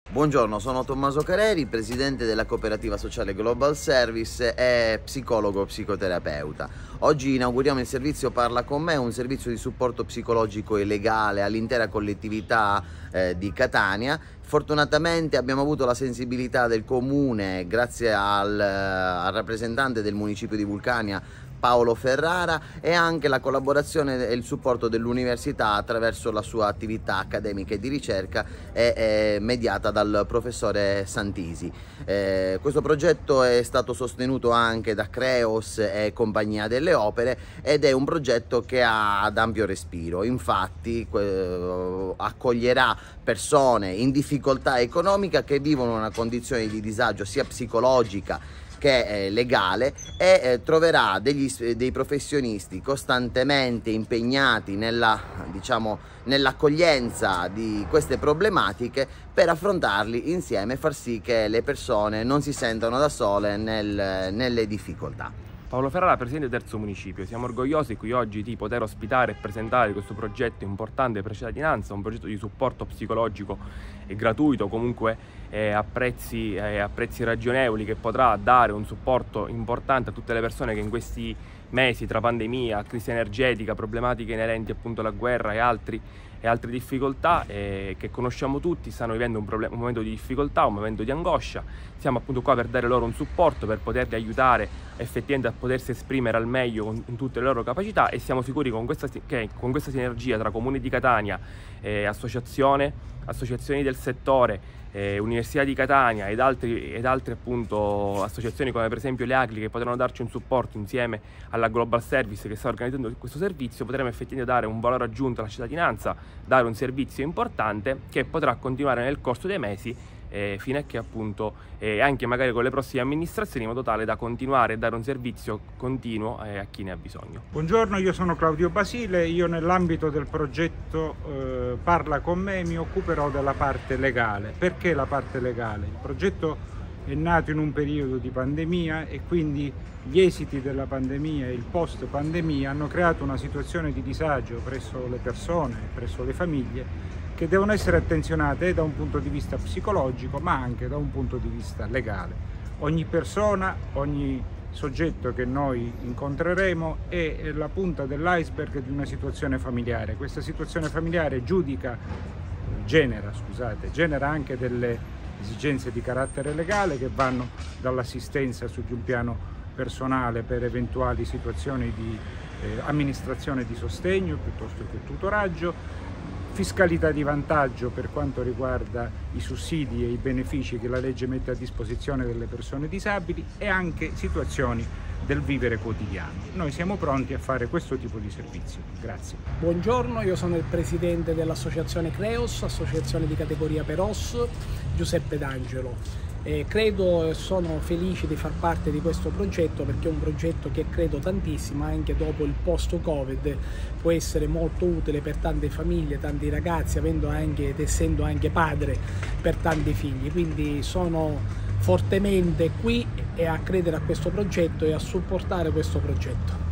Buongiorno, sono Tommaso Careri, presidente della cooperativa sociale Global Service e psicologo psicoterapeuta. Oggi inauguriamo il servizio Parla con me, un servizio di supporto psicologico e legale all'intera collettività di Catania. Fortunatamente abbiamo avuto la sensibilità del comune, grazie al rappresentante del municipio di Vulcania, Paolo Ferrara, e anche la collaborazione e il supporto dell'università attraverso la sua attività accademica e di ricerca mediata dal professore Santisi. Questo progetto è stato sostenuto anche da Creos e Compagnia delle Opere ed è un progetto che ha ad ampio respiro. Infatti accoglierà persone in difficoltà economica che vivono una condizione di disagio sia psicologica che è legale e troverà dei professionisti costantemente impegnati nell'accoglienza di queste problematiche per affrontarli insieme e far sì che le persone non si sentano da sole nelle difficoltà. Paolo Ferrara, presidente del terzo municipio. Siamo orgogliosi qui oggi di poter ospitare e presentare questo progetto importante per cittadinanza, un progetto di supporto psicologico e gratuito, comunque a prezzi ragionevoli, che potrà dare un supporto importante a tutte le persone che in questi mesi, tra pandemia, crisi energetica, problematiche inerenti appunto alla guerra e altre difficoltà che conosciamo tutti, stanno vivendo un momento di difficoltà, un momento di angoscia. Siamo appunto qua per dare loro un supporto, per poterli aiutare effettivamente a potersi esprimere al meglio in tutte le loro capacità, e siamo sicuri che con questa sinergia tra Comune di Catania, associazioni del settore, Università di Catania ed altre appunto associazioni come per esempio le ACLI, che potranno darci un supporto insieme alla Global Service che sta organizzando questo servizio, potremo effettivamente dare un valore aggiunto alla cittadinanza, dare un servizio importante che potrà continuare nel corso dei mesi fino a che appunto anche magari con le prossime amministrazioni, in modo tale da continuare a dare un servizio continuo a chi ne ha bisogno. Buongiorno, io sono Claudio Basile. Io nell'ambito del progetto Parla con me mi occuperò della parte legale. Perché la parte legale? Il progetto è nato in un periodo di pandemia e quindi gli esiti della pandemia e il post pandemia hanno creato una situazione di disagio presso le persone, presso le famiglie, che devono essere attenzionate da un punto di vista psicologico ma anche da un punto di vista legale. Ogni persona, ogni soggetto che noi incontreremo è la punta dell'iceberg di una situazione familiare. Questa situazione familiare genera anche delle esigenze di carattere legale che vanno dall'assistenza su di un piano personale per eventuali situazioni di amministrazione di sostegno piuttosto che tutoraggio, fiscalità di vantaggio per quanto riguarda i sussidi e i benefici che la legge mette a disposizione delle persone disabili, e anche situazioni del vivere quotidiano. Noi siamo pronti a fare questo tipo di servizio. Grazie. Buongiorno, io sono il presidente dell'associazione Creos, associazione di categoria per OSS, Giuseppe D'Angelo. Credo e sono felice di far parte di questo progetto, perché è un progetto che credo tantissimo, anche dopo il post-Covid può essere molto utile per tante famiglie, tanti ragazzi, essendo anche padre per tanti figli. Quindi sono fortemente qui e a credere a questo progetto e a supportare questo progetto.